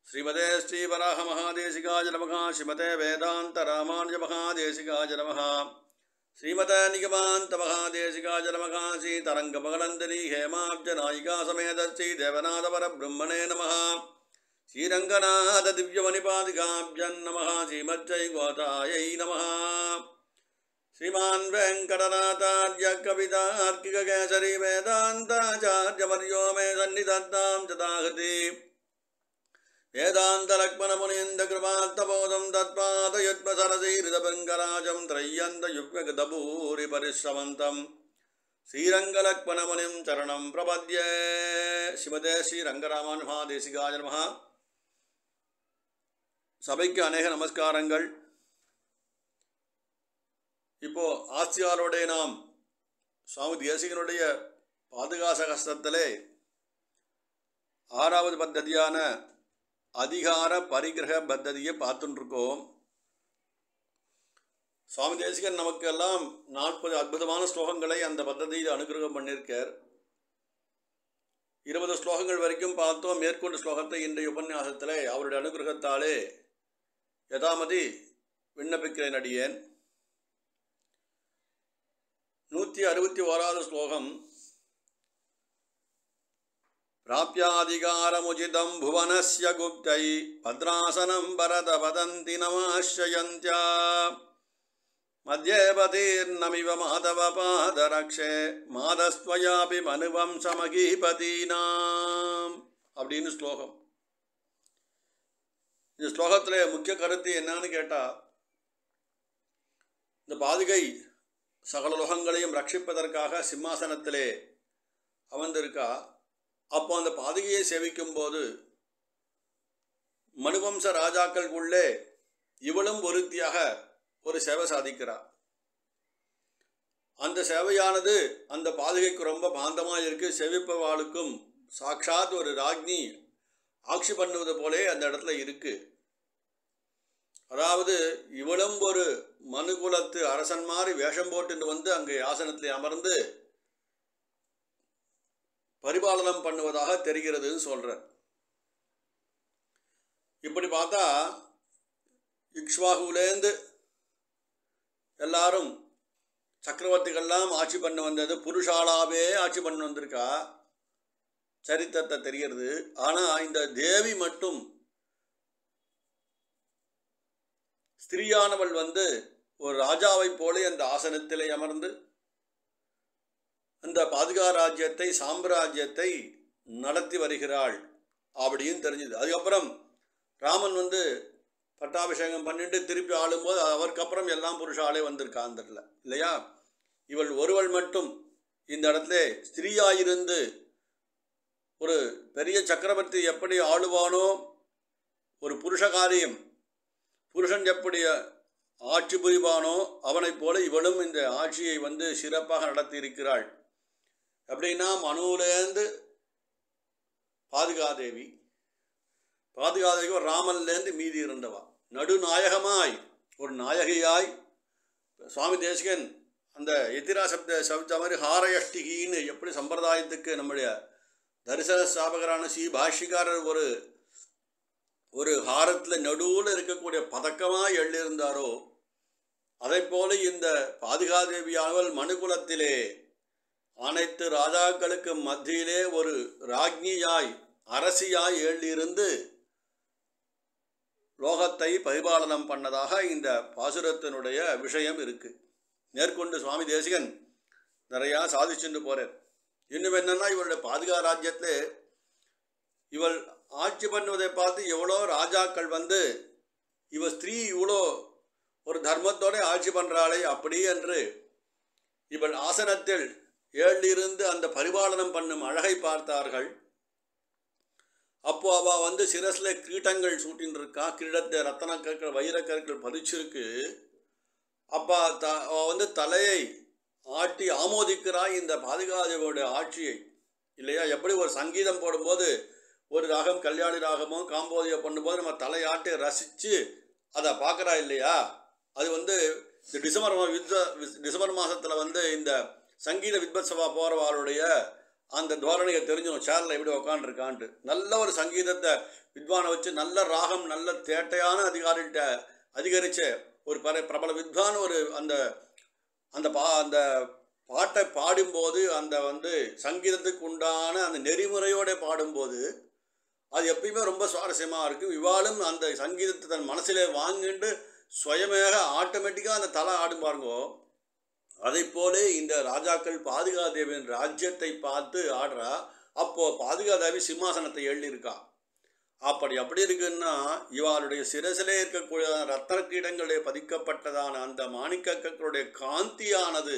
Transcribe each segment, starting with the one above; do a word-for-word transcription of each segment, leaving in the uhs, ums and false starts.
श्रीमते श्रीवराह महादेशिकाय नमः। श्रीमते वेदांत रामानुज महादेशिकाय नमः। श्रीमते निगमांत महादेशिकाय नमः। श्रीतरंगमगलंदिनी हेमाब्जनायिका समेत श्री देवनाथ परब्रह्मणे नमः। श्रीरंगनाथ दिव्यमणिपादिकाभ्यं नमः। श्रीमज्जयगोतायै नमः। श्रीमान् वेंकटनाथार्य कवितार्किककेसरी वेदांताचार्यवर्यो मे सन्निधत्तां चताहति। वेदान्तलक्ष्मणमुनीन्द्र कृपार्थबोधं तत्पादयुग्मसरसीहृदभृङ्गराजं त्रय्यन्तयुग्मगतभूरिपरिश्रमन्तं श्रीरङ्गलक्ष्मणमुनिं चरणं प्रपद्ये। श्रीमते श्रीरङ्गरामानुज महादेशिकाय नमः। சபைக்கு அநேக நமஸ்காரங்கள். இப்போ ஆசியாரோட நாம் சுவாமி தேசிகனுடைய பாதுகாச கஷ்டத்திலே ஆறாவது பத்ததியான அதிகார பரிகிரக பத்ததியை பார்த்துட்டுருக்கோம். சுவாமி தேசிகன் நமக்கு எல்லாம் நாற்பது அற்புதமான ஸ்லோகங்களை அந்த பத்ததியில் அனுகிரகம் பண்ணியிருக்கார். இருபது ஸ்லோகங்கள் வரைக்கும் பார்த்தோம். மேற்கொண்ட ஸ்லோகத்தை இன்றைய உபன்யாசத்தில் அவருடைய அனுகிரகத்தாலே யதாமதி விண்ணப்பிக்கிறேன் அடியேன். நூற்றி அறுபத்தி ஓராவது ஸ்லோகம். प्राप्याधिकारमुचितं भुवनस्य गुप्तै भद्रासनं भरत वदन्ति नमाश्रयन्त्या मध्ये पतिर्नमिव माधवपादरक्षे माधस्त्वयापि मनुवंशमगीपतीनाम् அப்படின்னு ஸ்லோகம். இந்த ஸ்லோகத்தில் முக்கிய கருத்து என்னன்னு கேட்டால், இந்த பாதுகை சகல லோகங்களையும் ரட்சிப்பதற்காக சிம்மாசனத்திலே அமர்ந்திருக்கா. அப்போ அந்த பாதுகையை சேவிக்கும் போது மனுவம்ச ராஜாக்களுக்குள்ளே இவளும் ஒருத்தியாக ஒரு சேவை சாதிக்கிறார். அந்த சேவையானது அந்த பாதுகைக்கு ரொம்ப பாந்தமாக இருக்குது. சேவிப்பவாளுக்கும் சாட்சாத் ஒரு ராஜ்னி ஆட்சி பண்ணுவது போலே அந்த இடத்துல இருக்கு. அதாவது இவளும் ஒரு மனுகுலத்து அரசன் மாதிரி வேஷம் போட்டு வந்து அங்கே ஆசனத்தில் அமர்ந்து பரிபாலனம் பண்ணுவதாக தெரிகிறதுன்னு சொல்கிறார். இப்படி பார்த்தா இக்ஷ்வாகுலேருந்து எல்லாரும் சக்கரவர்த்திகள்லாம் ஆட்சி பண்ண வந்தது, புருஷாலாவே ஆட்சி பண்ண வந்திருக்கா சரித்திரத்தை தெரிகிறது. ஆனால் இந்த தேவி மட்டும் ஸ்திரீயானவள் வந்து ஒரு ராஜாவை போல அந்த ஆசனத்திலே அமர்ந்து அந்த பாதுகா ராஜ்யத்தை சாம்ராஜ்யத்தை நடத்தி வருகிறாள் அப்படின்னு தெரிஞ்சுது. அதுக்கப்புறம் ராமன் வந்து பட்டாபிஷேகம் பண்ணிட்டு திருப்பி ஆளும்போது அவருக்கு அப்புறம் எல்லாம் புருஷாலே வந்திருக்கா அந்த இடத்துல இல்லையா. இவள் ஒருவள் மட்டும் இந்த இடத்துல ஸ்திரீயாயிருந்து ஒரு பெரிய சக்கரவர்த்தி எப்படி ஆளுவானோ, ஒரு புருஷ காரியம் புருஷன் எப்படி ஆட்சி புரிவானோ அவனைப் போல இவளும் இந்த ஆட்சியை வந்து சிறப்பாக நடத்தி இருக்கிறாள். அப்படின்னா மனுவிலேருந்து பாதுகாதேவி, பாதுகாதேவி ராமன்லேருந்து மீதி இருந்தவா நடுநாயகமாய் ஒரு நாயகியாய் சுவாமி தேசிகன் அந்த எதிரா சப்த சப்த மாதிரி ஹாரயஷ்டிகின்னு எப்படி சம்பிரதாயத்துக்கு நம்முடைய தரிசன ஸ்தாபகரான ஸ்ரீ பாஷ்யக்காரர் ஒரு ஒரு ஹாரத்தில் நடுவில் இருக்கக்கூடிய பதக்கமாக எழுதியிருந்தாரோ அதை போல இந்த பாதுகாதேவியானவள் மனுகுலத்திலே அனைத்து ராஜாக்களுக்கு மத்தியிலே ஒரு ராஜ்ஞியாய் அரசியாய் எழுதியிருந்து லோகத்தை பரிபாலனம் பண்ணதாக இந்த பாசுரத்தினுடைய விஷயம் இருக்குது. மேற்கொண்டு சுவாமி தேசிகன் நிறையா சாதிச்சுட்டு போகிறார். இன்னும் என்னென்னா இவருடைய பாதுகா ராஜ்யத்தில் இவள் ஆட்சி பண்ணுவதை பார்த்து எவ்வளோ ராஜாக்கள் வந்து இவள் ஸ்திரீ இவ்வளோ ஒரு தர்மத்தோடு ஆட்சி பண்ணுறாளே அப்படி என்று இவள் ஆசனத்தில் ஏழிலிருந்து அந்த பரிபாலனம் பண்ணும் அழகை பார்த்தார்கள். அப்போ அவள் வந்து சிரஸில் கிரீட்டங்கள் சூட்டின்னு இருக்கா. கிரீடத்தை ரத்தன கற்கள் வைரக்கற்கள் பதிச்சிருக்கு. அப்போ த அவள் வந்து தலையை ஆட்டி ஆமோதிக்கிறாய் இந்த பாதுகாதேவியோட ஆட்சியை இல்லையா. எப்படி ஒரு சங்கீதம் போடும்போது ஒரு ராகம் கல்யாணி ராகமோ காம்போதியோ பண்ணும்போது நம்ம தலையாட்டி ரசித்து அதை பார்க்குறா இல்லையா. அது வந்து இந்த டிசம்பர் வித்வ டிசம்பர் மாதத்தில் வந்து இந்த சங்கீத வித்வத்சவா போகிறவாளுடைய அந்த தோரணையை தெரிஞ்சிடும் சேரில் எப்படி உக்காண்டிருக்கான்ட்டு. நல்ல ஒரு சங்கீதத்தை வித்வானை வச்சு நல்ல ராகம் நல்ல தேட்டையான அதிகாரிகிட்ட அதிகரித்த ஒரு பர பிரபல வித்வான் ஒரு அந்த அந்த பா அந்த பாட்டை பாடும்போது அந்த வந்து சங்கீதத்துக்கு உண்டான அந்த நெறிமுறையோடு பாடும்போது அது எப்பயுமே ரொம்ப சுவாரஸ்யமாக இருக்கும். இவாளும் அந்த சங்கீதத்தை தன் மனசிலே வாங்கிட்டு சுயமேக ஆட்டோமேட்டிக்காக அந்த தலை ஆடும் பாருங்கோ. அதை போலே இந்த ராஜாக்கள் பாதுகாதேவியின் ராஜ்யத்தை பார்த்து ஆடுறா. அப்போது பாதுகாதேவி சிம்மாசனத்தை எழுதியிருக்கா. அப்படி அப்படி இருக்குன்னா இவாளுடைய சிரசிலே இருக்கக்கூடிய ரத்தன கீடங்களுடைய பதிக்கப்பட்டதான அந்த மாணிக்கக்களுடைய காந்தியானது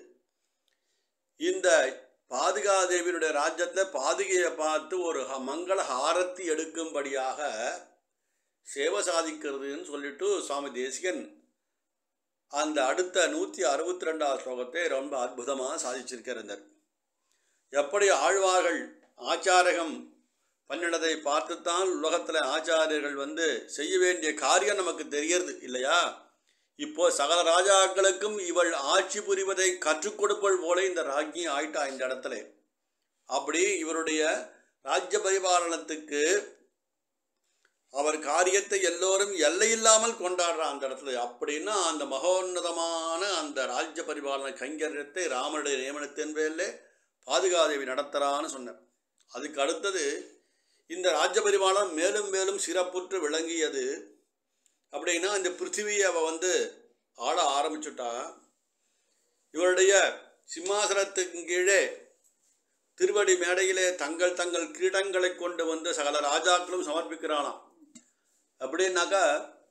இந்த பாதுகாதேவியுடைய ராஜ்யத்தில் பாதுகையை பார்த்து ஒரு மங்கள ஹாரத்தி எடுக்கும்படியாக சேவை சாதிக்கிறதுன்னு சொல்லிட்டு சுவாமி தேசிகன் அந்த அடுத்த நூற்றி அறுபத்தி ரெண்டாவது ஸ்லோகத்தை ரொம்ப அற்புதமாக சாதிச்சிருக்கிறார். எப்படி ஆழ்வார்கள் ஆச்சாரகம் பண்ணினதை பார்த்துத்தான் உலகத்தில் ஆச்சாரியர்கள் வந்து செய்ய வேண்டிய காரியம் நமக்கு தெரியறது இல்லையா? இப்போ சகல ராஜாக்களுக்கும் இவள் ஆட்சி புரிவதை கற்றுக் கொடுப்பள் போல இந்த ராஜ்ஞி ஆயிட்டா இந்த இடத்துல. அப்படி இவருடைய ராஜ்ய பரிபாலனத்துக்கு அவர் காரியத்தை எல்லோரும் எல்லையில்லாமல் கொண்டாடுறான் அந்த இடத்துல. அப்படின்னா அந்த மகோன்னதமான அந்த ராஜ்ய பரிபாலன கைங்கரியத்தை ராமனுடைய நியமனத்தின் பேரில் பாதுகாதேவி நடத்துகிறான்னு சொன்னார். அதுக்கு அடுத்தது இந்த ராஜ்ய பரிபாலனம் மேலும் மேலும் சிறப்புற்று விளங்கியது. அப்படின்னா இந்த பிருத்திவியை அவள் வந்து ஆள ஆரம்பிச்சுட்டா. இவருடைய சிம்மாசனத்துக்கு கீழே திருவடி மேடையிலே தங்கள் தங்கள் கிரீடங்களை கொண்டு வந்து சகல ராஜாக்களும் சமர்ப்பிக்கிறானாம். அப்படின்னாக்கா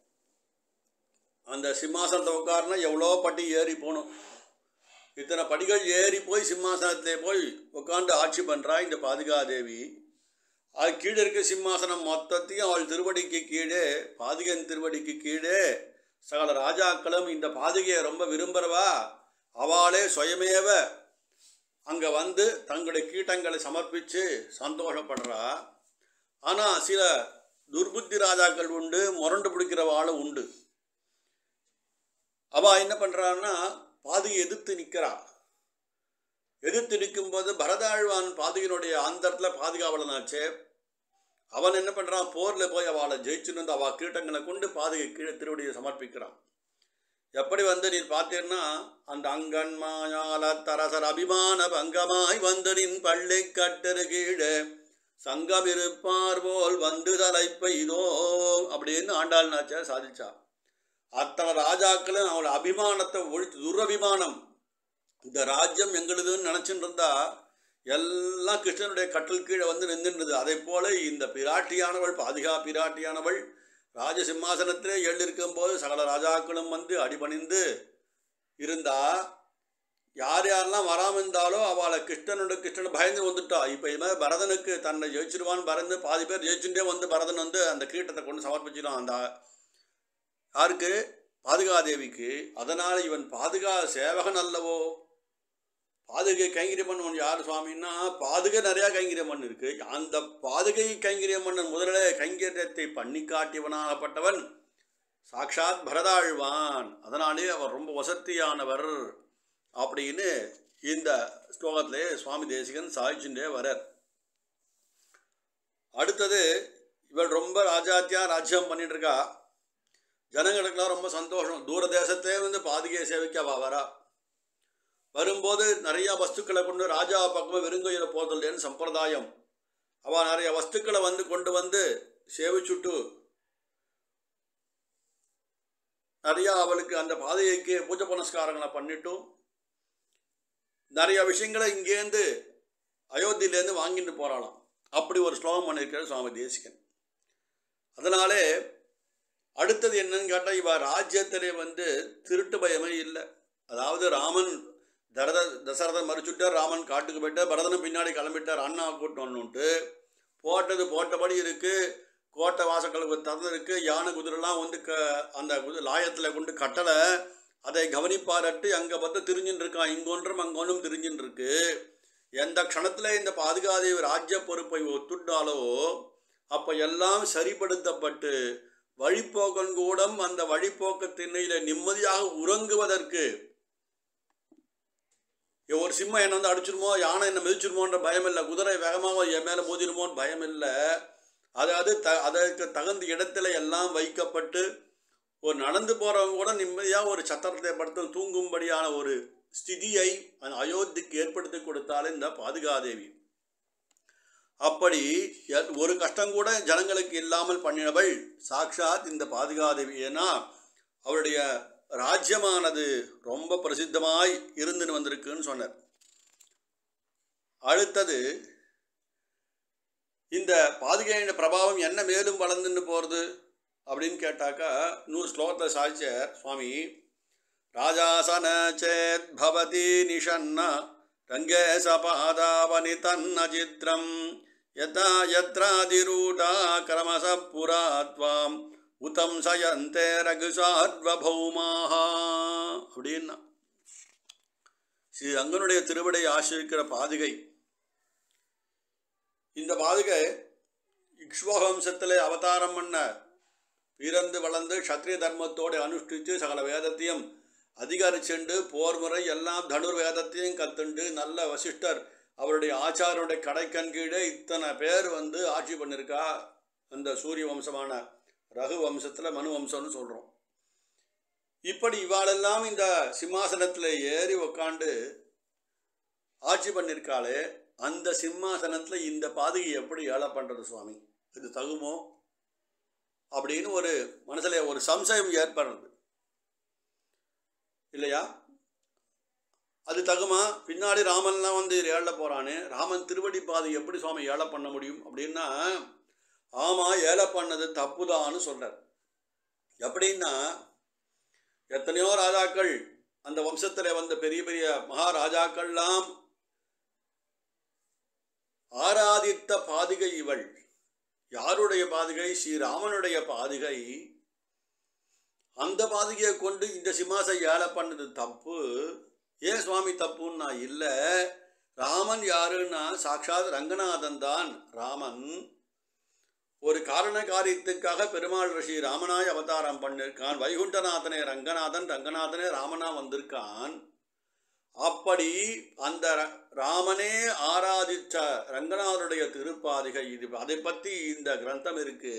அந்த சிம்மாசனத்தை உட்காருனா எவ்வளோ படி ஏறி போகணும். இத்தனை படிகள் ஏறி போய் சிம்மாசனத்திலே போய் உட்காந்து ஆட்சி பண்ணுறா இந்த பாதுகாதேவி. அது கீழே இருக்க சிம்மாசனம் மொத்தத்தையும் அவள் திருவடிக்கு கீழே பாதுகையின் திருவடிக்கு கீழே சகல ராஜாக்களும் இந்த பாதுகையை ரொம்ப விரும்புகிறவா அவளே சுயமேவ அங்கே வந்து தங்களுடைய கீட்டங்களை சமர்ப்பித்து சந்தோஷப்படுறா. ஆனால் சில துர்புத்தி ராஜாக்கள் உண்டு, முரண்டு பிடிக்கிறவாளும் உண்டு. அவள் என்ன பண்ணுறான்னா பாதுகை எதிர்த்து நிற்கிறா. எதிர்த்து நிற்கும்போது பரதாழ்வான் பாதுகையினுடைய அந்தரத்தில் பாதுகாவலனாச்சே அவன் என்ன பண்ணுறான், போரில் போய் அவளை ஜெயிச்சுன்னு வந்து அவள் கீட்டங்களை கொண்டு பாதுகை கீழே திருவடியை சமர்ப்பிக்கிறான். எப்படி வந்து நீ பார்த்தீங்கன்னா அந்த அங்கன் மாயால தரசர் அபிமான பங்கமாய் வந்து நின் பள்ளி கட்டரு கீழே சங்கம் இருப்பார் போல் வந்து தலைப்ப இதோ அப்படின்னு ஆண்டாள் நாச்சியார் சாதிச்சா. அத்தனை ராஜாக்களும் அவளோட அபிமானத்தை ஒழித்து துரபிமானம் இந்த ராஜ்யம் எங்களுதுன்னு நினச்சிட்டு இருந்தா எல்லாம் கிருஷ்ணனுடைய கட்டல் கீழே வந்து நின்றுன்றது. அதே போல இந்த பிராட்டியானவள் பாதுகா பிராட்டியானவள் ராஜசிம்மாசனத்திலே எழுந்திருக்கும் போது சகல ராஜாக்களும் வந்து அடிபணிந்து இருந்தா. யார் யாரெல்லாம் வராமல் இருந்தாலோ அவளை கிருஷ்ணனோட கிருஷ்ணன் பயந்து வந்துட்டா. இப்போ இது மாதிரி பரதனுக்கு தன்னை ஜெயிச்சிருவான்னு பறந்து பாதி பேர் ஜெயிச்சுட்டே வந்து பரதன் வந்து அந்த கிரீட்டத்தை கொண்டு சமர்ப்பிச்சிடும் அந்த யாருக்கு, பாதுகாதேவிக்கு. அதனால் இவன் பாதுகா சேவகன் அல்லவோ. பாதுகை கைங்கரியம் பண்ணவன் யார் சுவாமின்னா பாதுகை நிறையா கைங்கரியம் பண்ணு இருக்கு. அந்த பாதுகை கைங்கரியம் பண்ண முதலே கைங்கரியத்தை பண்ணி காட்டியவனாகப்பட்டவன் சாட்சாத் பரதாழ்வான். அதனாலே அவர் ரொம்ப வசத்தியானவர் அப்படின்னு இந்த ஸ்லோகத்திலே சுவாமி தேசிகன் சாதிச்சுட்டே வரார். அடுத்தது இவள் ரொம்ப ராஜாத்தியா ராஜ்யம் பண்ணிட்டு இருக்கா. ஜனங்களுக்கெல்லாம் ரொம்ப சந்தோஷம். தூர தேசத்தே வந்து பாதுகையை சேவிக்க அவ வரா. வரும்போது நிறையா வஸ்துக்களை கொண்டு ராஜா பக்கமாக விருங்கையில போதல்லேன்னு சம்பிரதாயம். அவள் நிறைய வஸ்துக்களை வந்து கொண்டு வந்து சேவிச்சுட்டு நிறையா அவளுக்கு அந்த பாதுகைக்கு பூஜை புனஸ்காரங்களை பண்ணிட்டும் நிறைய விஷயங்களை இங்கேருந்து அயோத்தியிலேருந்து வாங்கிட்டு போகிறாளாம். அப்படி ஒரு ஸ்லோகம் பண்ணியிருக்காரு சுவாமி தேசிகன். அதனாலே அடுத்தது என்னன்னு கேட்டால் இவ ராஜ்யத்திலே வந்து திருட்டு பயமே இல்லை. அதாவது ராமன் தரத தசரதன் மறுச்சுட்டார், ராமன் காட்டுக்கு போயிட்டார், பரதனும் பின்னாடி கிளம்பிட்டார் அண்ணா கூட்டணுன்ட்டு. போட்டது போட்டபடி இருக்குது. கோட்டை வாசக்களுக்கு திறந்து இருக்குது. யானை குதிரைலாம் வந்து க அந்த குதிரை லாயத்தில் கொண்டு கட்டலை. அதை கவனிப்பாரட்டு அங்கே பார்த்து திரிஞ்சுன்னு இருக்கான். இங்கொன்றும் அங்கொன்றும் திரிஞ்சுன்னு இருக்கு. எந்த க்ஷணத்தில் இந்த பாதுகாதேவி ராஜ்ய பொறுப்பை ஒத்துட்டாலோ அப்போ எல்லாம் சரிப்படுத்தப்பட்டு வழிப்போக்கன் கூடம் அந்த வழிப்போக்க திண்ணையில் நிம்மதியாக உறங்குவதற்கு ஒரு சிம்மம் என்னை வந்து அடிச்சிருமோ, யானை என்னை மிதிச்சிருமோன்ற பயம் இல்லை, குதிரை வேகமாக என் மேலே மோதிருமோன்னு பயம் இல்லை. அதாவது த அதற்கு தகுந்த இடத்துல எல்லாம் வைக்கப்பட்டு ஒரு நடந்து போகிறவங்க கூட நிம்மதியாக ஒரு சத்திரத்தை படுத்து தூங்கும்படியான ஒரு ஸ்திதியை அந்த அயோத்திக்கு ஏற்படுத்தி கொடுத்தாலே இந்த பாதுகாதேவி. அப்படி ஒரு கஷ்டம் கூட ஜனங்களுக்கு இல்லாமல் பண்ணினவள் சாக்ஷாத் இந்த பாதுகாதேவி. ஏன்னா அவருடைய ராஜ்யமானது ரொம்ப பிரசித்தமாய் இருந்துன்னு வந்திருக்குன்னு சொன்னார். அடுத்தது இந்த பாதுகையின் பிரபாவம் என்ன மேலும் வளர்ந்துன்னு போகிறது அப்படின்னு கேட்டாக்கா நூறு ஸ்லோகத்தில் சாய்ச்சார் சுவாமி. ராஜாசன சேத் பவதி நிஷன்னா ரங்கே சபாதாவனி தன்ன சித்ரம் யதா யத்ராதிரூடா கிரமச புராத்வாம் உதம் சயந்தே ரகுசார்வபௌமாக அப்படின்னா ஸ்ரீ ரங்கனுடைய திருவிடை ஆசிரிக்கிற பாதுகை. இந்த பாதுகை இக்ஷ்வாகு வம்சத்தில் அவதாரம் பண்ண பிறந்து வளர்ந்து க்ஷத்ரிய தர்மத்தோடு அனுஷ்டித்து சகல வேதத்தையும் அதிகரிச்சுண்டு போர் முறை எல்லாம் தனுர் வேதத்தையும் கத்துண்டு நல்ல வசிஷ்டர் அவருடைய ஆச்சாரனுடைய கடைக்கண் கீழே இத்தனை பேர் வந்து ஆட்சி பண்ணியிருக்கா. அந்த சூரிய வம்சமான ரகு வம்சத்தில் மனு வம்சம்னு சொல்கிறோம். இப்படி இவாளெல்லாம் இந்த சிம்மாசனத்தில் ஏறி உக்காண்டு ஆட்சி பண்ணியிருக்காளே, அந்த சிம்மாசனத்தில் இந்த பாதுகை எப்படி ஏழை பண்ணுறது சுவாமி, இது தகுமோ அப்படின்னு ஒரு மனசில் ஒரு சம்சயம் ஏற்படுறது இல்லையா? அது தகுமா? பின்னாடி ராமன்லாம் வந்து ஏழை போகிறானே, ராமன் திருவடி பாதை எப்படி சுவாமி ஏழை பண்ண முடியும் அப்படின்னா, ஆமாம் ஏழை பண்ணது தப்புதான்னு சொல்கிறார். எப்படின்னா எத்தனையோ ராஜாக்கள் அந்த வம்சத்தில் வந்த பெரிய பெரிய மகாராஜாக்கள்லாம் ஆராதித்த பாதுகை இவள். யாருடைய பாதுகை? ஸ்ரீராமனுடைய பாதுகை. அந்த பாதுகையை கொண்டு இந்த சிம்மாசை ஏழை பண்ணது தப்பு. ஏன் சுவாமி தப்புன்னா, இல்லை ராமன் யாருன்னா சாட்சாத் ரங்கநாதன் தான். ராமன் ஒரு காரண காரியத்துக்காக பெருமாள் ரிஷி ராமனாய் அவதாரம் பண்ணிருக்கான். வைகுண்டநாதனே ரங்கநாதன், ரங்கநாதனே ராமனா வந்திருக்கான். அப்படி அந்த ராமனே ஆராதித்த ரங்கநாதனுடைய திருப்பாதிகை இது. அதை பற்றி இந்த கிரந்தம் இருக்கு.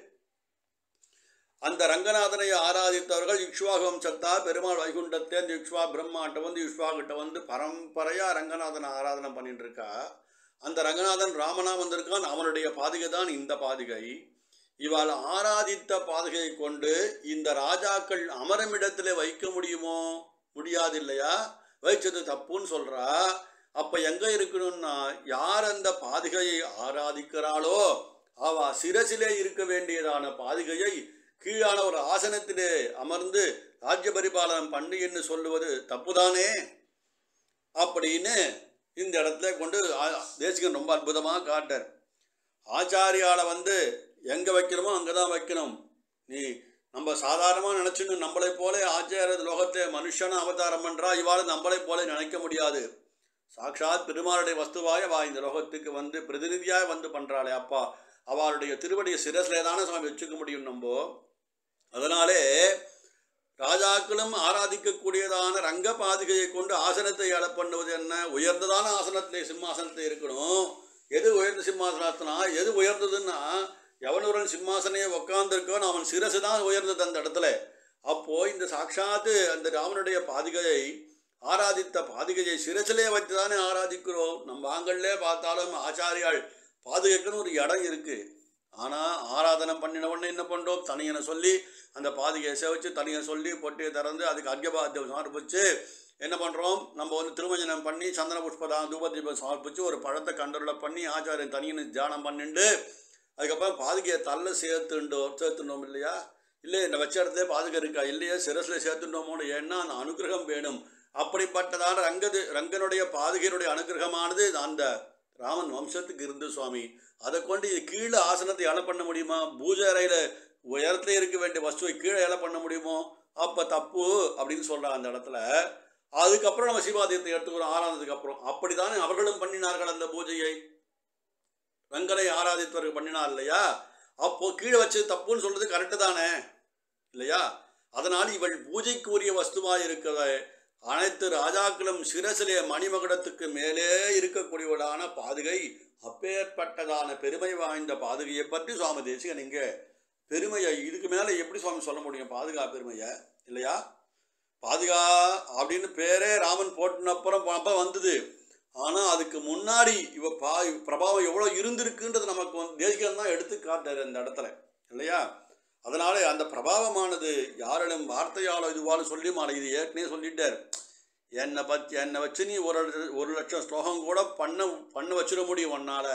அந்த ரங்கநாதனை ஆராதித்தவர்கள் இக்ஷ்வாகு வம்சத்தா பெருமாள் வைகுண்டத்தை அந்த இக்ஷ்வா பிரம்மாட்ட வந்து இக்ஷ்வாகிட்ட வந்து பரம்பரையா ரங்கநாதனை ஆராதனை பண்ணிட்டு இருக்கா. அந்த ரங்கநாதன் ராமனா வந்திருக்கான். அவனுடைய பாதுகை தான் இந்த பாதுகை. இவாள் ஆராதித்த பாதுகையை கொண்டு இந்த ராஜாக்கள் அமரமிடத்தில் வைக்க முடியுமோ? முடியாது இல்லையா? வைச்சது தப்புன்னு சொல்றா. அப்ப எங்க இருக்கணும்னா, யார் அந்த பாதுகையை ஆராதிக்கிறாளோ அவ சிரசிலே இருக்க வேண்டியதான பாதுகையை கீழான ஒரு ஆசனத்திலே அமர்ந்து ராஜ்ய பரிபாலனம் பண்ணு என்று சொல்லுவது தப்புதானே அப்படின்னு இந்த இடத்துல கொண்டு தேசிகன் ரொம்ப அற்புதமாக காட்டார். ஆச்சாரியாலை வந்து எங்கே வைக்கணுமோ அங்கே தான் வைக்கணும். நீ நம்ம சாதாரணமாக நினச்சின்னு நம்மளை போல ஆச்சாரிய லோகத்தை மனுஷனை அவதாரம் பண்ணுறா, இவாள் நம்மளை போல நினைக்க முடியாது. சாட்சாத் பெருமாளுடைய வஸ்துவாய் அவள் இந்த லோகத்துக்கு வந்து பிரதிநிதியாக வந்து பண்ணுறாளே, அப்பா அவளுடைய திருவடியை சிரசிலே தானே சுவாமி வச்சுக்க முடியும் நம்ம. அதனாலே ராஜாக்களும் ஆராதிக்கக்கூடியதான ரங்க பாதுகையை கொண்டு ஆசனத்தை ஏழை பண்ணுவது என்ன? உயர்ந்ததான ஆசனத்திலே சிம்மாசனத்தை இருக்கணும். எது உயர்ந்த சிம்மாசனத்தினா எது உயர்ந்ததுன்னா, எவனுடன் சிம்மாசனையை உட்கார்ந்துருக்கோன்னு அவன் சிரசு தான் உயர்ந்தது அந்த இடத்துல. அப்போ இந்த சாட்சாத்து அந்த ராமனுடைய பாதுகையை ஆராதித்த பாதுகையை சிரசிலே வச்சு தானே ஆராதிக்கிறோம். நம்ம ஆங்கள்லே பார்த்தாலும் ஆச்சாரியால் பாதுகைக்குன்னு ஒரு இடம் இருக்கு. ஆனால் ஆராதனை பண்ணின உடனே என்ன பண்ணுறோம்? தனியனை சொல்லி அந்த பாதுகையை சேவிச்சு தனியனை சொல்லி பொட்டியை திறந்து அதுக்கு அர்க்கபாத்தியம் சமர்ப்பிச்சு என்ன பண்ணுறோம்? நம்ம வந்து திருமஞ்சனம் பண்ணி சந்தன புஷ்பதான் தூபதீபம் சமர்ப்பிச்சு ஒரு பழத்தை கண்டருளை பண்ணி ஆச்சாரியன் தனியனை தியானம் பண்ணிட்டு அதுக்கப்புறம் பாதுகையை தள்ள சேர்த்துண்டோ சேர்த்துட்டோம் இல்லையா? இல்லை இந்த வச்ச இடத்துல பாதுகை இருக்கா இல்லையா? சிரசில் சேர்த்துட்டோமோன்னு. ஏன்னா அந்த அனுகிரகம் வேணும். அப்படிப்பட்டதான ரங்கது ரங்கனுடைய பாதுகையினுடைய அனுகிரகமானது அந்த ராமன் வம்சத்துக்கு இருந்து சுவாமி. அதை கொண்டு இது கீழே ஆசனத்தை ஏழை பண்ண முடியுமா? பூஜை அறையில் உயரத்துல இருக்க வேண்டிய வஸ்துவை கீழே ஏழை பண்ண முடியுமோ? அப்போ தப்பு அப்படின்னு சொல்கிறான் அந்த இடத்துல. அதுக்கப்புறம் நம்ம சிவாதீயத்தை எடுத்துக்கிறோம் ஆராதனத்துக்கு அப்புறம். அப்படி தானே அவர்களும் பண்ணினார்கள் அந்த பூஜையை. ரங்கனை ஆராதித்தவர்கள் பண்ணினார் இல்லையா? அப்போ கீழே வச்சது தப்புன்னு சொல்றது கரெக்டு தானே இல்லையா? அதனால் இவள் பூஜைக்குரிய வஸ்துவாக இருக்கிற அனைத்து ராஜாக்களும் சிரசிலே மணிமகுடத்துக்கு மேலே இருக்கக்கூடியவளான பாதுகை, அப்பேற்பட்டதான பெருமை வாய்ந்த பாதுகையை பற்றி சுவாமி தேசிகன் இங்கே பெருமையை இதுக்கு மேலே எப்படி சுவாமி சொல்ல முடியும்? பாதுகா பெருமையை இல்லையா? பாதுகா அப்படின்னு பேரே ராமன் போட்டினப்புறம் அப்போ வந்தது. ஆனால் அதுக்கு முன்னாடி இவ பா பிரபாவம் எவ்வளோ இருந்திருக்குன்றது நமக்கு வந்து தேசிகன் தான் எடுத்து காட்டார் அந்த இடத்துல இல்லையா? அதனால அந்த பிரபாவமானது யாரிடம் வார்த்தையாலோ இதுவாலும் சொல்லி மாலை இது ஏற்கனவே சொல்லிட்டார். என்னை பற்றி என்னை வச்சு நீ ஒரு ஒரு லட்சம் ஸ்லோகம் கூட பண்ண பண்ண வச்சிட முடியும் உன்னால்.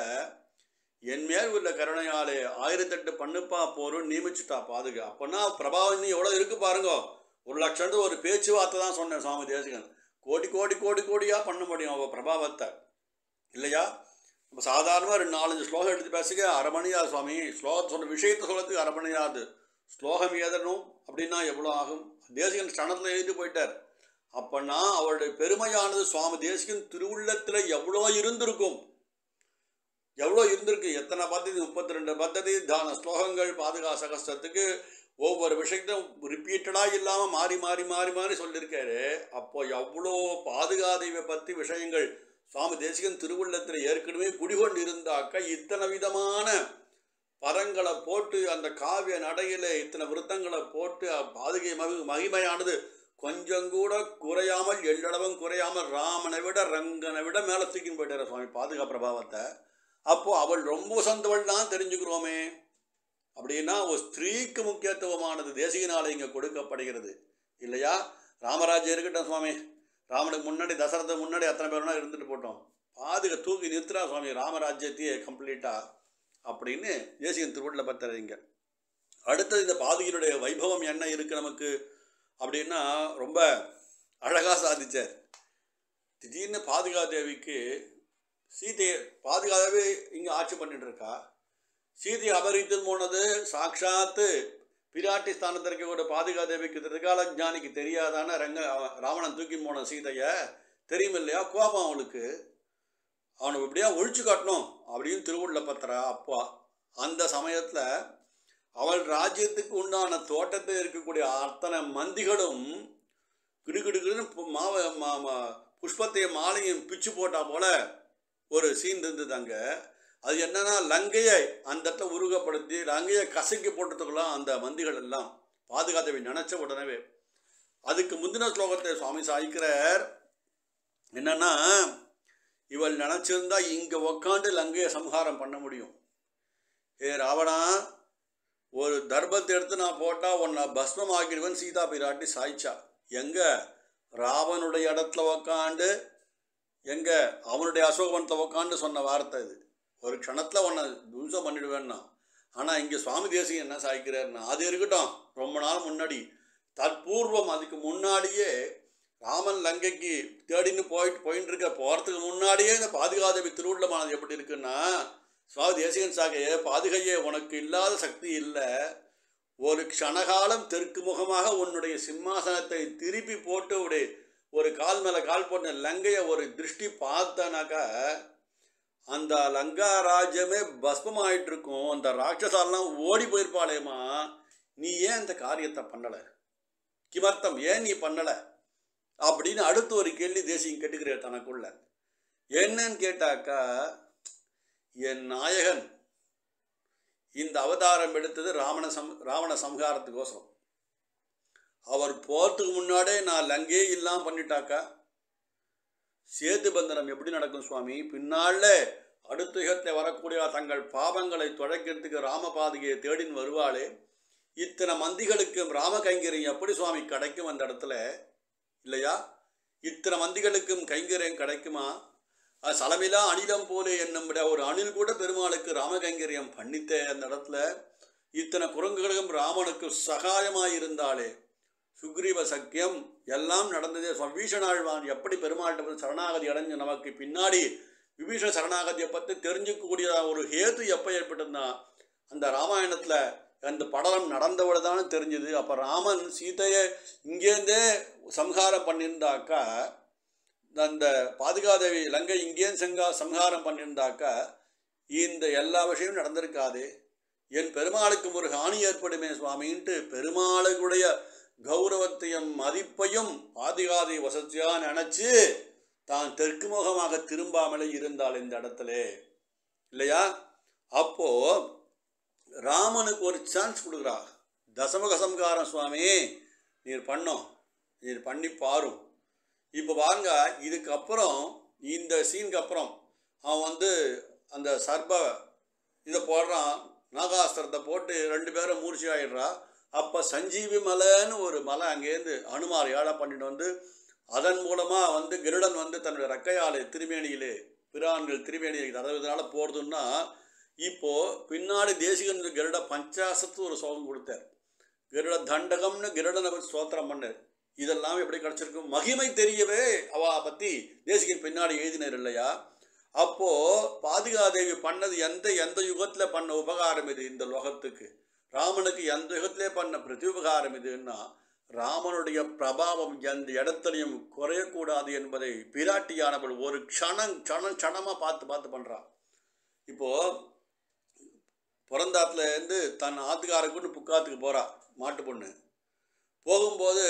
என் மேல் உள்ள கருணையாலே ஆயிரத்தெட்டு பண்ணுப்பா போரும் நியமிச்சுட்டா பாதுகா. அப்போன்னா பிரபாவம் நீ எவ்வளோ இருக்கு பாருங்க. ஒரு லட்சம் ஒரு பேச்சுவார்த்தை தான் சொன்னேன் சுவாமி தேசிகன். கோடி கோடி கோடி கோடியாக பண்ண முடியும் அவள் பிரபாவத்தை இல்லையா? இப்போ சாதாரணமாக ரெண்டு நாலஞ்சு ஸ்லோகம் எடுத்து பேசுக அரை மணியாது சுவாமி. ஸ்லோகத்தை சொல்கிற விஷயத்தை சொல்கிறதுக்கு அரை மணியாது. ஸ்லோகம் எழுதணும் அப்படின்னா எவ்வளோ ஆகும்? தேசிகன் ஸ்தனத்தில் எழுதி போயிட்டார். அப்போன்னா அவருடைய பெருமையானது சுவாமி தேசிகன் திருவுள்ளத்தில் எவ்வளோ இருந்திருக்கும், எவ்வளோ இருந்திருக்கு. எத்தனை பத்ததி? முப்பத்தி ரெண்டு பத்ததி தான ஸ்லோகங்கள் பாதுகா சகஸ்திரத்துக்கு. ஒவ்வொரு விஷயத்தையும் ரிப்பீட்டடாக இல்லாமல் மாறி மாறி மாறி மாறி சொல்லியிருக்காரு. அப்போ எவ்வளோ பாதுகாதேவை பற்றி விஷயங்கள் சுவாமி தேசிகன் திருவுள்ளத்தில் ஏற்கனவே குடிகொண்டு இருந்தாக்க இத்தனை விதமான பதங்களை போட்டு அந்த காவிய நடையில் இத்தனை விருத்தங்களை போட்டு பாதுகை மகி மகிமையானது கொஞ்சம் கூட குறையாமல் எல்லளவும் குறையாமல் ராமனை விட ரங்கனை விட மேலே தூக்கின்னு போயிட்டார் சுவாமி பாதுகா பிரபாவத்தை. அப்போது அவள் ரொம்ப வசந்தவள் தான் தெரிஞ்சுக்கிறோமே. அப்படின்னா ஒரு ஸ்திரீக்கு முக்கியத்துவமானது தேசிகனால இங்கே கொடுக்கப்படுகிறது இல்லையா? ராமராஜ்யம் இருக்கட்டும் சுவாமி, ராமனுக்கு முன்னாடி தசரத்துக்கு முன்னாடி அத்தனை பேர்னா இருந்துட்டு போட்டோம், பாதுகா தூக்கி நிறுத்துறா சுவாமி ராமராஜ்யத்தையே கம்ப்ளீட்டாக அப்படின்னு தேசிகன் திருவள்ளுவ பத்திரங்க. அடுத்தது இந்த பாதுகையினுடைய வைபவம் என்ன இருக்குது நமக்கு அப்படின்னா ரொம்ப அழகாக சாதிச்சார். திடீர்னு பாதுகா தேவிக்கு சீதையை பாதுகாதேவி இங்கே ஆட்சி பண்ணிட்டு இருக்கா. சீதையை அபகரித்து போனது சாட்சாத்து பிராட்டி ஸ்தானத்திற்கு கூட பாதுகா தேவிக்கு திருகால ஜானிக்கு தெரியாதான ரங்க ராவணன் தூக்கி போன சீதையை தெரியும் இல்லையா? கோபம் அவளுக்கு, அவனை இப்படியா ஒழிச்சு காட்டணும் அப்படின்னு திருவுள்ள பத்திரா அப்பா. அந்த சமயத்தில் அவள் ராஜ்யத்துக்கு உண்டான தோட்டத்தில் இருக்கக்கூடிய அத்தனை மந்திகளும் கிடுகிடுக்குன்னு மாவ புஷ்பத்தையும் மாலையும் பிச்சு போட்டா போல ஒரு சீன் இருந்ததுங்க. அது என்னன்னா லங்கையை அந்த இடத்துல உருவப்படுத்தி லங்கையை கசக்கி போட்டதுக்குலாம் அந்த மந்திகள் எல்லாம் பாதுகாத்தவை நினைச்ச உடனே. அதுக்கு முந்தின ஸ்லோகத்தை சுவாமி சாய்க்கிறார். என்னன்னா இவள் நினச்சிருந்தா இங்கே உக்காண்டு லங்கையை சம்ஹாரம் பண்ண முடியும். ஏ ராவணா, ஒரு தர்பத்தை எடுத்து நான் போட்டால் உன்னை பஸ்மம் ஆக்கிடுவேன் சீதா பிராட்டி சாய்ச்சா. எங்கே ராவனுடைய இடத்துல உக்காண்டு எங்கே அவனுடைய அசோகவனத்தில் உக்காண்டு சொன்ன வார்த்தை இது. ஒரு க்ஷணத்தில் உன்னை தும்சம் பண்ணிடுவேன்னா. ஆனால் இங்கே சுவாமி தேசிகன் என்ன சாய்க்கிறார்னா அது இருக்கட்டும், ரொம்ப நாள் முன்னாடி தற்பூர்வம் அதுக்கு முன்னாடியே ராமன் லங்கைக்கு தேடின்னு போயிட்டு போயின்னு இருக்க போகிறதுக்கு முன்னாடியே இந்த பாதுகாதேவி திருவுள்ளமானது எப்படி இருக்குன்னா சுவாமி தேசிகன் சாகையே பாதுகையே உனக்கு இல்லாத சக்தி இல்லை. ஒரு க்ஷணகாலம் தெற்கு முகமாக உன்னுடைய சிம்மாசனத்தை திருப்பி போட்டு உடைய ஒரு கால் மேலே கால் போட்ட லங்கையை ஒரு திருஷ்டி பார்த்தனாக்கா அந்த லங்கா ராஜ்யமே பஸ்மமாயிட்டு இருக்கும். அந்த ராட்சசாலாம் ஓடி போயிருப்பாளேம்மா. நீ ஏன் இந்த காரியத்தை பண்ணலை? கிமர்த்தம் ஏன் நீ பண்ணலை அப்படின்னு அடுத்து ஒரு கேள்வி தேசியம் கேட்டுக்கிறார் தனக்குள்ள. என்னன்னு கேட்டாக்கா, என் நாயகன் இந்த அவதாரம் எடுத்தது ராவண சம் ராவண சம்ஹாரத்துக்கோசரம். அவர் போகிறதுக்கு முன்னாடியே நான் லங்கே இல்லாமல் பண்ணிட்டாக்கா சேது பந்தனம் எப்படி நடக்கும் சுவாமி? பின்னால அடுத்த யுகத்தை வரக்கூடிய தங்கள் பாவங்களை துடைக்கிறதுக்கு ராம பாதுகையை தேடின்னு வருவாளே. இத்தனை மந்திகளுக்கும் ராம கைங்கரியம் எப்படி சுவாமி கிடைக்கும் அந்த இடத்துல இல்லையா? இத்தனை மந்திகளுக்கும் கைங்கரியம் கிடைக்குமா? சலமிலா அணிலம் போலே என்னும் ஒரு அணில் கூட பெருமாளுக்கு ராம கைங்கரியம் பண்ணித்தே அந்த இடத்துல. இத்தனை குரங்குகளுக்கும் ராமனுக்கு சகாயமாக இருந்தாலே சுக்ரீவ சக்கியம் எல்லாம் நடந்ததே. விபீஷணாழ்வான் எப்படி பெருமாள்கிட்ட சரணாகதி அடைஞ்சு நமக்கு பின்னாடி விபீஷண சரணாகதியை பற்றி தெரிஞ்சுக்கக்கூடிய ஒரு ஹேத்து எப்போ ஏற்பட்டிருந்தா அந்த ராமாயணத்தில் அந்த படலம் நடந்தவள் தானே தெரிஞ்சுது. அப்போ ராமன் சீதையை இங்கேருந்தே சம்ஹாரம் பண்ணியிருந்தாக்கா, அந்த பாதுகாதேவி லங்கை இங்கேயும் சங்கா சம்ஹாரம் பண்ணியிருந்தாக்கா இந்த எல்லா விஷயமும் நடந்திருக்காது. என் பெருமாளுக்கு ஒரு ஹானி ஏற்படுமே சுவாமின்ட்டு பெருமாளுடைய கௌரவத்தையும் மதிப்பையும் பாதுகாதை வசதியாக நினைச்சு தான் தெற்கு முகமாக திரும்பாமலே இருந்தாள் இந்த இடத்துல இல்லையா. அப்போ ராமனுக்கு ஒரு சான்ஸ் கொடுக்குறா. தசமுக சம்காரம் சுவாமி நீர் பண்ணோம், நீர் பண்ணி பாரும். இப்போ வாங்க, இதுக்கப்புறம் இந்த சீனுக்கு அப்புறம் அவன் வந்து அந்த சர்ப இதை போடுறான், நாகாஸ்திரத்தை போட்டு ரெண்டு பேரும் மூர்ச்சி ஆகிடுறா. அப்போ சஞ்சீவி மலைன்னு ஒரு மலை அங்கேருந்து அனுமார் ஏழை பண்ணிட்டு வந்து அதன் மூலமாக வந்து கருடன் வந்து தன்னுடைய ரக்கையாலே திருமேனியிலே பிரான்கள் திருமேனியை தடவுறதுனால போகிறதுன்னா, இப்போது பின்னாடி தேசிகன் கருட பஞ்சாசத்து ஒரு சோகம் கொடுத்தார். கருட தண்டகம்னு கருடனை ஸ்தோத்திரம் பண்ணார். இதெல்லாம் எப்படி கிடச்சிருக்கும், மகிமை தெரியவே அவ பற்றி தேசிகன் பின்னாடி எழுதினார் இல்லையா. அப்போது பாதுகாதேவி பண்ணது எந்த எந்த யுகத்தில் பண்ண உபகாரம் இது இந்த லோகத்துக்கு, ராமனுக்கு எந்த யுகத்திலே பண்ண பிரதி உபகாரம் இதுன்னா, ராமனுடைய பிரபாவம் எந்த இடத்துலையும் குறையக்கூடாது என்பதை பிராட்டியானவள் ஒரு க்ஷணம் க்ஷணம் க்ஷணமாக பார்த்து பார்த்து பண்ணுறான். இப்போது பிறந்தாத்துலேருந்து தன் ஆத்துக்காரக்குன்னு புக்காத்துக்கு போகிறா மாட்டு பொண்ணு. போகும்போது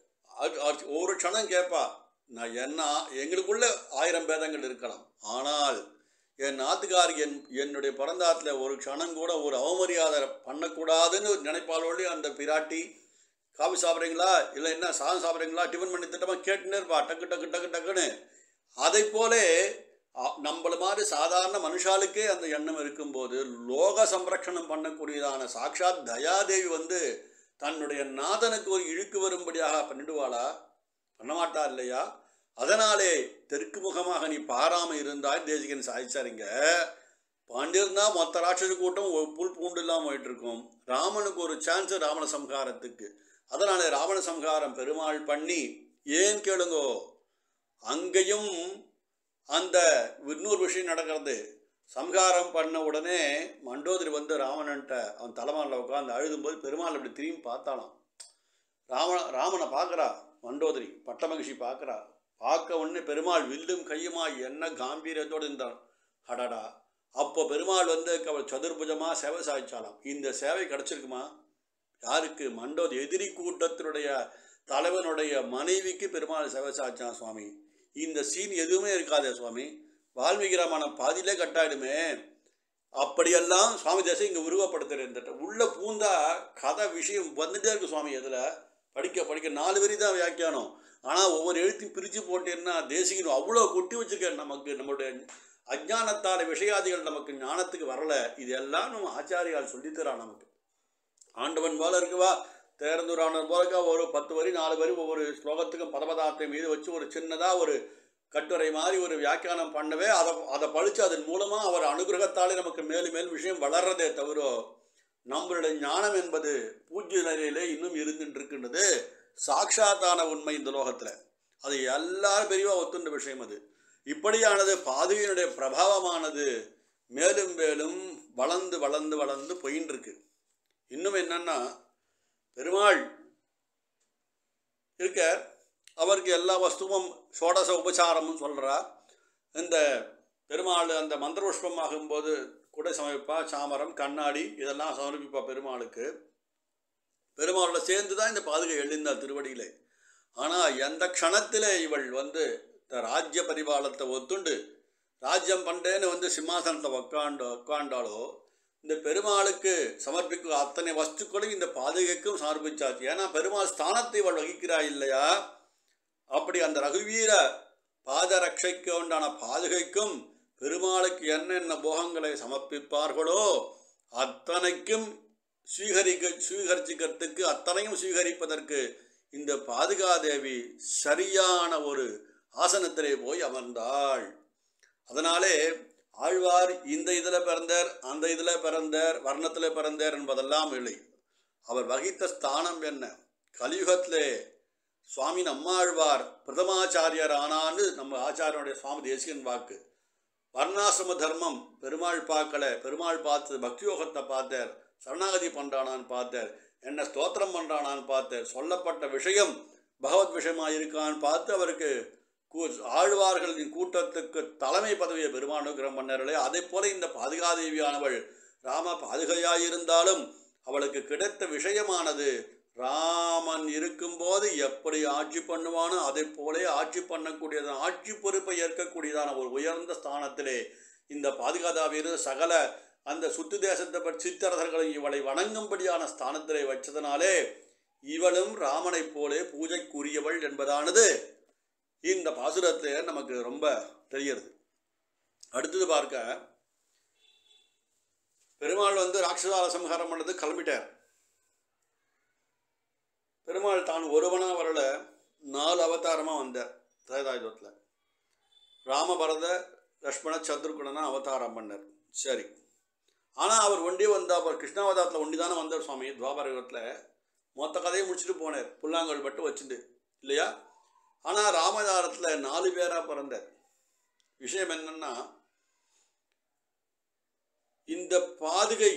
ஒவ்வொரு க்ஷணம் கேட்பா, நான் என்ன எங்களுக்குள்ள ஆயிரம் பேதங்கள் இருக்கலாம், ஆனால் என் நாத்துக்காரி என் என்னுடைய பிறந்தாத்தில் ஒரு க்ஷணம் கூட ஒரு அவமரியாதை பண்ணக்கூடாதுன்னு நினைப்பாளோடு அந்த பிராட்டி. காஃபி சாப்பிட்றீங்களா, இல்லை என்ன சாதம் சாப்பிட்றீங்களா, டிஃபன் பண்ணி திட்டமாக கேட்டுன்னே இருப்பா டக்கு டக்கு டக்கு டக்குன்னு. அதை போலே நம்மள மாதிரி சாதாரண மனுஷாளுக்கே அந்த எண்ணம் இருக்கும்போது லோக சம்ரக்ஷணம் பண்ணக்கூடியதான சாட்சாத் தயாதேவி வந்து தன்னுடைய நாதனுக்கு ஒரு இழுக்கு வரும்படியாக பண்ணிடுவாளா, பண்ணமாட்டா இல்லையா. அதனாலே தெற்கு முகமாக நீ பாராமல் இருந்தால் தேசிகன் சாதிச்சாருங்க. பாண்டியிருந்தா மொத்த ராட்சச கூட்டம் புல் பூண்டு இல்லாமல் போயிட்டு இருக்கும். ராமனுக்கு ஒரு சான்ஸ் ராவண சம்ஹாரத்துக்கு. அதனாலே ராவண சம்ஹாரம் பெருமாள் பண்ணி ஏன் கேளுங்கோ, அங்கேயும் அந்த இன்னொரு விஷயம் நடக்கிறது. சம்ஹாரம் பண்ண உடனே மண்டோதரி வந்து ராவணன்ட்ட அவன் தலைமையில் உட்காந்து அழுதும்போது பெருமாள் அப்படி திரும்பி பார்த்தாலாம். ராம ராமனை பார்க்குறா மண்டோதரி, பட்ட மகிழ்ச்சி பார்க்குறா. பார்க்க உடனே பெருமாள் வில்லும் கையுமா என்ன காம்பீரியத்தோடு இருந்தான். அடடா, அப்போ பெருமாள் வந்து அவள் சதுர்புஜமாக சேவை சாதிச்சாலாம். இந்த சேவை கிடச்சிருக்குமா யாருக்கு, மண்டோதரி எதிரி கூட்டத்தினுடைய தலைவனுடைய மனைவிக்கு பெருமாள் சேவை சாதிச்சான் சுவாமி. இந்த சீன் எதுவுமே இருக்காதே சுவாமி, வால்மீகி ராமாயணம் பாதியிலே கட்டாயிடுமே. அப்படியெல்லாம் சுவாமி தேசம் இங்கே உருவப்படுத்துகிற உள்ள பூந்தா கதை விஷயம் வந்துட்டே இருக்கு சுவாமி. எதில் படிக்க படிக்க நாலு வரி தான் வியாக்கியானம், ஆனால் ஒவ்வொரு எழுத்தையும் பிரித்து போட்டேன்னா தேசிகன் அவ்வளோ கொட்டி வச்சுருக்க. நமக்கு நம்மளுடைய அஜானத்தால் விஷயாதிகள் நமக்கு ஞானத்துக்கு வரலை. இதெல்லாம் நம்ம ஆச்சாரியால் சொல்லித்தரான் நமக்கு. ஆண்டவன் போல இருக்குவா, தேர்ந்தூரானவன் போல இருக்கா, ஒரு பத்து வரி நாலு வரி ஒவ்வொரு ஸ்லோகத்துக்கும் பதபதார்த்தை மீது வச்சு ஒரு சின்னதாக ஒரு கட்டுரை மாதிரி ஒரு வியாக்கியானம் பண்ணவே அதை அதை பழித்து அதன் மூலமாக அவர் அனுகிரகத்தாலே நமக்கு மேலும் மேலும் விஷயம் வளர்றதே தவிர நம்மளுடைய ஞானம் என்பது பூஜ்ய நிலையிலே இன்னும் இருந்துட்டு இருக்கின்றது. சாட்சாத்தான உண்மை இந்த லோகத்தில் அது எல்லாரும் பெரியவா ஒத்துண்ட விஷயம். அது இப்படியானது பாதுகையினுடைய பிரபாவமானது மேலும் மேலும் வளர்ந்து வளர்ந்து வளர்ந்து போயின்னு இருக்கு. இன்னும் என்னன்னா, பெருமாள் இருக்க அவருக்கு எல்லா வஸ்துவும் சோடச உபசாரமும் சொல்கிறா. இந்த பெருமாள் அந்த மந்திரபுஷ்பம் ஆகும்போது குடை சமைப்பா, சாமரம் கண்ணாடி இதெல்லாம் சமர்ப்பிப்பா பெருமாளுக்கு. பெருமாளோட சேர்ந்து தான் இந்த பாதுகை எழுந்தாள் திருவடியிலே. ஆனால் எந்த க்ஷணத்தில் இவள் வந்து இந்த ராஜ்ய பரிபாலத்தை ஒத்துண்டு ராஜ்யம் பண்டேன்னு வந்து சிம்மாசனத்தை உட்காண்டு உட்காண்டாலோ இந்த பெருமாளுக்கு சமர்ப்பிக்கும் அத்தனை வஸ்துக்களையும் இந்த பாதுகைக்கும் சமர்ப்பிச்சாச்சு. ஏன்னா பெருமாள் ஸ்தானத்தை இவள் வகிக்கிறாய் இல்லையா. அப்படி அந்த ரகுவீர பாதரட்சைக்கு உண்டான பாதுகைக்கும் பெருமாளுக்கு என்னென்ன போகங்களை சமர்ப்பிப்பார்களோ அத்தனைக்கும் ஸ்வீகரிக்க ஸ்வீகரிச்சிக்கிறதுக்கு அத்தனையும் ஸ்வீகரிப்பதற்கு இந்த பாதுகாதேவி சரியான ஒரு ஆசனத்திலே போய் அமர்ந்தாள். அதனாலே ஆழ்வார் இந்த இதில் பிறந்தார் அந்த இதில் பிறந்தார் வர்ணத்தில் பிறந்தார் என்பதெல்லாம் இல்லை. அவர் வகித்த ஸ்தானம் என்ன, கலியுகத்திலே சுவாமி நம்மாழ்வார் பிரதமாச்சாரியர் ஆனான்னு நம்ம ஆச்சாரியனுடைய சுவாமி தேசிகன் வாக்கு. வர்ணாசிரம தர்மம் பெருமாள் பார்க்கல, பெருமாள் பார்த்து பக்தியோகத்தை பார்த்தார், சரணாகதி பண்ணுறானான்னு பார்த்தார், என்ன ஸ்தோத்திரம் பண்ணுறானான்னு பார்த்தார், சொல்லப்பட்ட விஷயம் பகவத் விஷயமாக இருக்கான்னு பார்த்து அவருக்கு ஆழ்வார்களின் கூட்டத்துக்கு தலைமை பதவியை பெருமானுகிரம் பண்ணார்களே. அதே போல இந்த பாதுகாதேவியானவள் ராம பாதுகையாயிருந்தாலும் அவளுக்கு கிடைத்த விஷயமானது ராமன் இருக்கும்போது எப்படி ஆட்சி பண்ணுவானோ அதை போலே ஆட்சி பண்ணக்கூடியதான ஆட்சி பொறுப்பை ஏற்கக்கூடியதான ஒரு உயர்ந்த ஸ்தானத்திலே இந்த பாதுகாதாவீர் சகல அந்த சுத்து தேசத்தை சித்தரசர்களும் இவளை வணங்கும்படியான ஸ்தானத்திலே வச்சதனாலே இவளும் ராமனைப் போலே பூஜைக்குரியவள் என்பதானது இந்த பாசுரத்தை நமக்கு ரொம்ப தெரிகிறது. அடுத்தது பார்க்க, பெருமாள் வந்து ராட்சசால சம்ஹாரம் பண்ணது கிளம்பிட்டார். பெருமாள் தான் ஒருவனா வரல, நாலு அவதாரமாக வந்தார் திரேதாயுதத்தில். ராமபரத லக்ஷ்மண சத்ருகுணனா அவதாரம் பண்ணார். சரி, ஆனால் அவர் ஒண்டி வந்தால் அவர் கிருஷ்ணாவதாரத்தில் ஒண்டி தானே வந்தார் சுவாமி. துவாபரயுகத்தில் மொத்த கதையை முடிச்சுட்டு போனார், புல்லாங்கல் மட்டும் வச்சுட்டு இல்லையா. ஆனால் ராமதாரத்தில் நாலு பேராக பிறந்தார். விஷயம் என்னன்னா, இந்த பாதுகை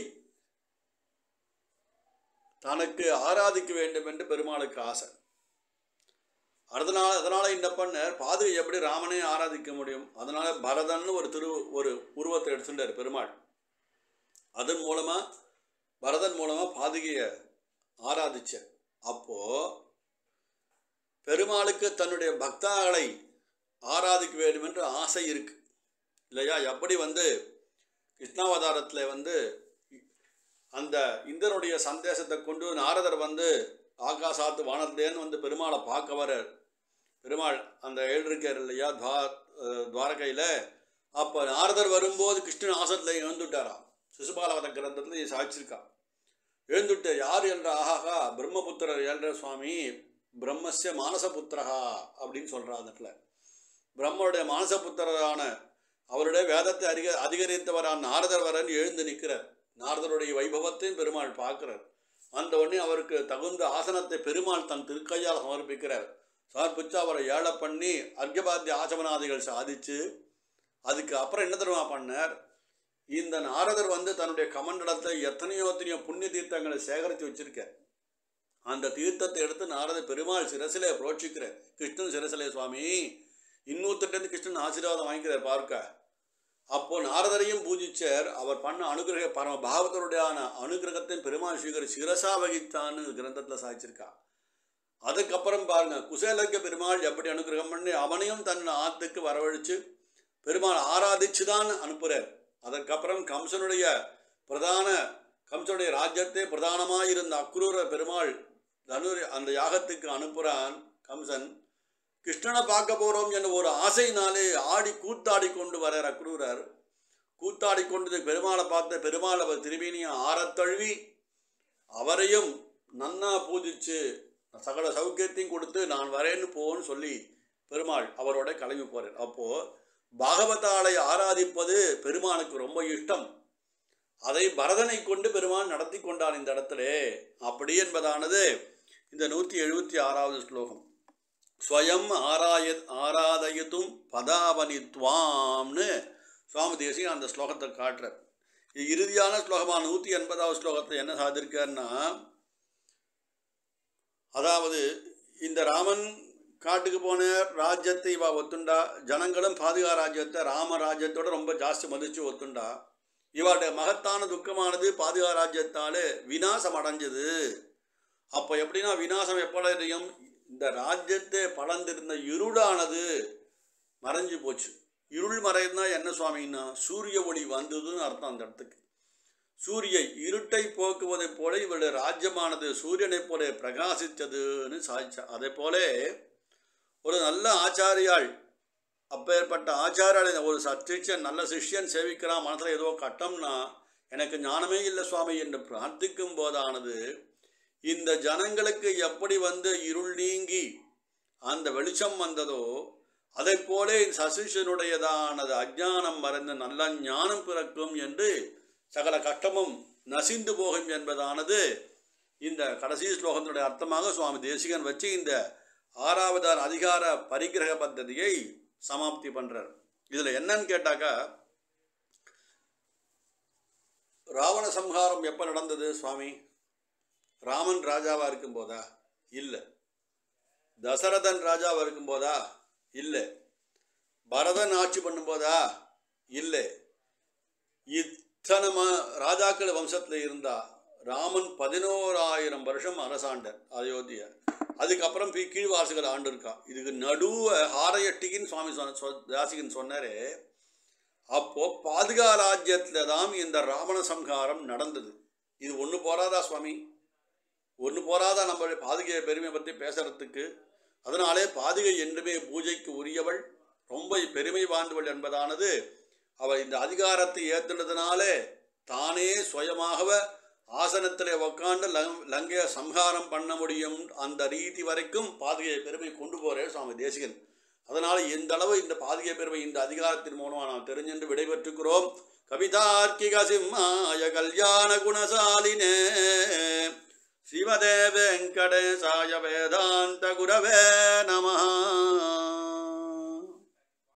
தனக்கு ஆராதிக்க வேண்டும் என்று பெருமாளுக்கு ஆசை. அதனால அதனால என்ன பண்ணார், பாதுகை எப்படி ராமனே ஆராதிக்க முடியும், அதனால பரதன் ஒரு திரு ஒரு உருவத்தை எடுத்துட்டார் பெருமாள். அதன் மூலமா பரதன் மூலமா பாதுகையை ஆராதிச்சார். அப்போ பெருமாளுக்கு தன்னுடைய பக்தர்களை ஆராதிக்க வேண்டும் என்று ஆசை இருக்கு இல்லையா. எப்படி வந்து கிருஷ்ணாவதாரத்தில் வந்து அந்த இந்திரனுடைய சந்தேசத்தை கொண்டு நாரதர் வந்து ஆகாசாத்து வானத்திலேன்னு வந்து பெருமாளை பார்க்க வர, பெருமாள் அந்த எழுதிருக்கார் இல்லையா துவா துவாரகையில். அப்போ நாரதர் வரும்போது கிருஷ்ணன் ஆசத்தில் எழுந்துட்டாராம். சிசுபாலவத கிரந்தத்தில் சாட்சிருக்கா. எழுந்துட்டு யார் என்ற ஆஹாகா பிரம்மபுத்திரர் ஏழ்ற சுவாமி, பிரம்மஸ்ய மானசபுத்திரஹா அப்படின்னு சொல்கிறா. அந்த இடத்துல பிரம்மனுடைய மானசபுத்திரரான அவருடைய வேதத்தை அதிக அதிகரித்தவரான நாரதர் வரன் எழுந்து நிற்கிறார். நாரதருடைய வைபவத்தையும் பெருமாள் பார்க்கிறார். அந்த உடனே அவருக்கு தகுந்த ஆசனத்தை பெருமாள் தன் திருக்கையால் சமர்ப்பிக்கிறார். சமர்ப்பித்து அவரை ஏழை பண்ணி அர்க்கபாத்திய ஆசமனாதிகள் சாதிச்சு, அதுக்கு அப்புறம் என்ன தெரியுமா பண்ணார், இந்த நாரதர் வந்து தன்னுடைய கமண்டலத்தை எத்தனையோ எத்தனையோ புண்ணிய தீர்த்தங்களை சேகரித்து வச்சிருக்கார். அந்த தீர்த்தத்தை எடுத்து நாரத பெருமாள் சிரசிலே புரோட்சிக்கிறார். கிருஷ்ணன் சிரசிலே சுவாமி இன்னொருத்தருந்து கிருஷ்ணன் ஆசீர்வாதம் வாங்கிக்கிறார் பார்க்க. அப்போ நாரதரையும் பூஜிச்சார். அவர் பண்ண அனுகிரக பரம பாகவதருடையான அனுகிரகத்தை பெருமாள் ஸ்ரீகர் சிரசா வகித்தான்னு கிரந்தத்தில் சாதிச்சிருக்கா. அதுக்கப்புறம் பாருங்க, குசேலக்க பெருமாள் எப்படி அனுகிரகம் பண்ணி அவனையும் தன் ஆத்துக்கு வரவழைச்சு பெருமாள் ஆராதிச்சு தான் அனுப்புகிறார். அதற்கப்புறம் கம்சனுடைய பிரதான கம்சனுடைய ராஜ்யத்தை பிரதானமாக இருந்த அக்ரூர பெருமாள் தனு அந்த யாகத்துக்கு அனுப்புகிறான். கம்சன் கிருஷ்ணனை பார்க்க போகிறோம் என்ற ஒரு ஆசையினாலே ஆடி கூத்தாடி கொண்டு வரார் அக்ரூரர். கூத்தாடி கொண்டு பெருமாளை பார்த்த பெருமாள் அவர் திரும்பினியும் ஆரத்தழுவி அவரையும் நன்னா பூஜிச்சு சகல சௌக்கியத்தையும் கொடுத்து நான் வரேன்னு போன்னு சொல்லி பெருமாள் அவரோட கிளம்பி போகிறார். அப்போது பாகவதாளை ஆராதிப்பது பெருமானுக்கு ரொம்ப இஷ்டம். அதை பரதனை கொண்டு பெருமாள் நடத்தி கொண்டான் இந்த இடத்துல. அப்படி என்பதானது இந்த நூற்றி எழுபத்தி ஆறாவது ஸ்லோகம். ஸ்வயம் ஆராய ஆராதயத்தும் பதாவனித்வாம்னு சுவாமி தேசிகன் அந்த ஸ்லோகத்தை காட்டுறார். இது இறுதியான ஸ்லோகமான நூற்றி எண்பதாவது ஸ்லோகத்தை என்ன சாதிருக்காருன்னா, அதாவது இந்த ராமன் காட்டுக்கு போன ராஜ்யத்தை இவா ஒத்துண்டா, ஜனங்களும் பாதுகா ராஜ்யத்தை ராம ராஜ்யத்தோட ரொம்ப ஜாஸ்தி மதிச்சு ஒத்துண்டா. இவருடைய மகத்தான துக்கமானது பாதுகா ராஜ்யத்தால் விநாசம் அடைஞ்சது. அப்போ எப்படின்னா விநாசம் எப்பொழுதையும் இந்த ராஜ்யத்தை பலந்திருந்த இருளானது மறைஞ்சு போச்சு. இருள் மறைந்தா என்ன சுவாமின்னா சூரிய ஒளி வந்ததுன்னு அர்த்தம். அந்த இடத்துக்கு சூரிய இருட்டை போக்குவதைப் போல இவருடைய ராஜ்யமானது சூரியனைப் போல பிரகாசித்ததுன்னு சாதிச்சா. அதே போல ஒரு நல்ல ஆச்சாரியாள், அப்பேற்பட்ட ஆச்சாரியாளை ஒரு சத்திரியன் நல்ல சிஷ்யன் சேவிக்கிறான், மனசில் ஏதோ கட்டம்னா எனக்கு ஞானமே இல்லை சுவாமி என்று பிரார்த்திக்கும் போதானது இந்த ஜனங்களுக்கு எப்படி வந்து இருள் நீங்கி அந்த வெளிச்சம் வந்ததோ அதை போலே சசிஷனுடையதானது அஜ்ஞானம் மறைந்து நல்ல ஞானம் பிறக்கும் என்று சகல கஷ்டமும் நசிந்து போகும் என்பதானது இந்த கடைசி ஸ்லோகத்தினுடைய அர்த்தமாக சுவாமி தேசிகன் வச்சு இந்த ஆறாவது அதிகார பரிகிரக பத்ததியை சமாப்தி பண்றார். இதுல என்னன்னு கேட்டாக்கா, ராவண சம்ஹாரம் எப்ப நடந்தது சுவாமி? ராமன் ராஜாவா இருக்கும் போதா? இல்லை. தசரதன் ராஜாவா இருக்கும் போதா? இல்லை. பரதன் ஆட்சி பண்ணும் போதா? இல்லை. இத்தனை ராஜாக்கள் வம்சத்தில் இருந்தா ராமன் பதினோராயிரம் வருஷம் அரசாண்டர் அயோத்தியை. அதுக்கப்புறம் பி கீழ்வாசுகள் ஆண்டு இருக்கா. இதுக்கு நடுவை ஹாரையட்டிகின்னு சுவாமி சொ தாசிகன் சொன்னார். அப்போது பாதுகா ராஜ்யத்தில் தான் இந்த ராவண சம்ஹாரம் நடந்தது. இது ஒன்று போராதா சுவாமி? ஒன்று போராதா நம்மளுடைய பாதுகையை பெருமை பற்றி பேசுறதுக்கு? அதனாலே பாதுகை என்றுமே பூஜைக்கு உரியவள், ரொம்ப பெருமை வாய்ந்தவள் என்பதானது அவள் இந்த அதிகாரத்தை ஏற்றுனதுனாலே தானே சுயமாகவ ஆசனத்தில் உக்காண்டு லங் லங்கையை சம்ஹாரம் பண்ண முடியும். அந்த ரீதி வரைக்கும் பாதுகையை பெருமை கொண்டு போகிறேன் சுவாமி தேசிகன். அதனால் எந்த அளவு இந்த பாதுகை பெருமை இந்த அதிகாரத்தின் மூலமாக நாம் தெரிஞ்சென்று விடைபெற்றுக்கிறோம். கவிதார்க்கிக சிம்மாய கல்யாண குணசாலினே ஸ்ரீமதே வெங்கடேசாய வேதாந்த குரவே நமஹ.